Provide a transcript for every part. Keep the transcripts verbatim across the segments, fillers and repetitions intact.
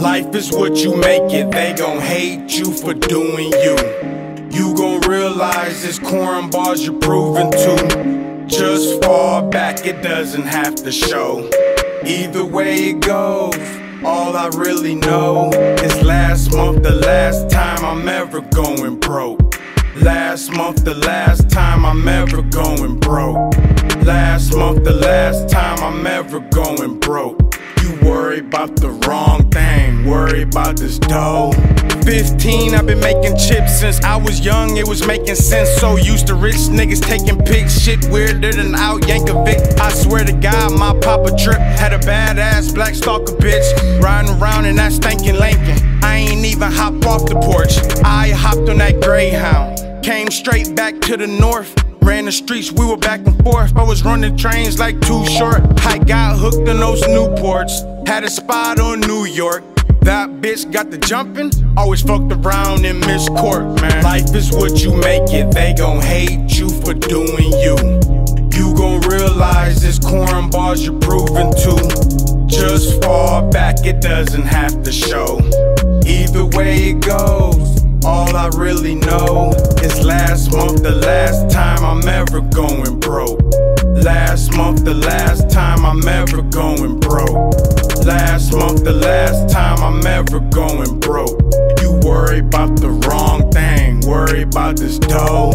Life is what you make it, they gon' hate you for doing you. You gon' realize it's cornballs you're proving to. Just fall back, it doesn't have to show. Either way it goes, all I really know is last month the last time I'm ever going broke. Last month the last time I'm ever going broke. Last month the last time I'm ever going broke. You worry about the wrong thing, worry about this dough. Fifteen, I've been making chips since I was young, it was making sense. So used to rich niggas taking pics, shit weirder than out Yankovic. I swear to God, my papa trip had a badass black stalker bitch riding around in that stinking Lincoln. I ain't even hop off the porch, I hopped on that Greyhound. Came straight back to the north, ran the streets, we were back and forth. I was running trains like Too Short. I got hooked on those Newports, had a spot on New York. That bitch got the jumping, always fucked around in Miss Court, man. Life is what you make it, they gon' hate you for doing you. You gon' realize it's cornballs you're proving to. Just fall back, it doesn't have to show. Either way it goes, all I really know is last month the last time I'm ever going broke. Last month the last time I'm ever going broke. Last month the last time I'm ever going broke. You worry about the wrong thing, worry about this dough.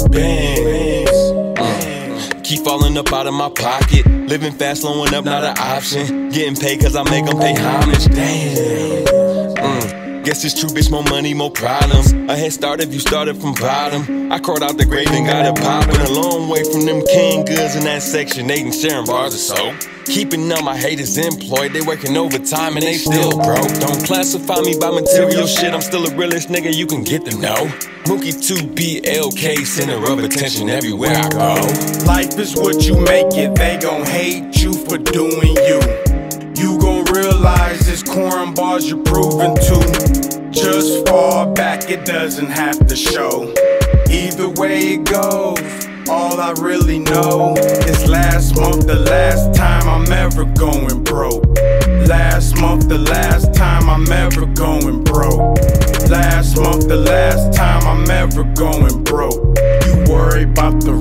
Bangs. Mm. Keep falling up out of my pocket. Living fast, slowing up, not an option. Getting paid cause I make them pay homage. Damn. Mm. Guess it's true, bitch, more money, more problems. A head start if you started from bottom. I crawled out the grave and got it poppin'. A long way from them king goods in that section eight and sharing bars or so. Keeping all my haters employed, they working overtime and they still broke. Don't classify me by material shit, I'm still a realest nigga you can get to know. Mookie two B L K, center of attention everywhere I go. Life is what you make it, they gon' hate you for doing you. You gon' realize it's cornballs you're proving to. Just fall back, it doesn't have to show. Either way it goes, all I really know is last month the last time I'm ever going broke. Last month the last time I'm ever going broke. Last month the last time I'm ever going broke. You worry about the